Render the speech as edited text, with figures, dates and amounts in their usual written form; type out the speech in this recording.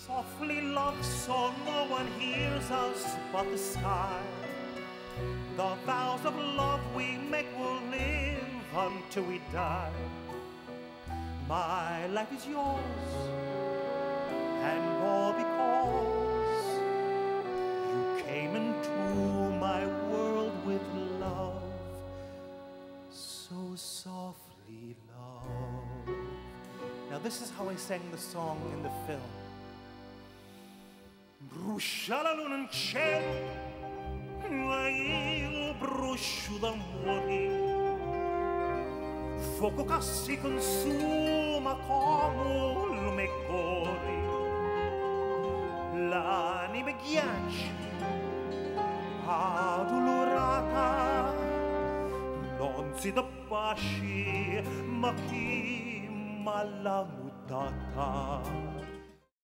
softly, love, so no one hears us but the sky. The vows of love we make will live until we die. My life is yours, and all because you came into my world with love, so softly, love. Now this is how I sang the song in the film. Brucia la luna in cielo, ma io brucio d'amore. Fuoco che si consuma come il mio cuore. L'anima ghiaccia, addolorata, non si dà pace, ma chi m'ha mutata.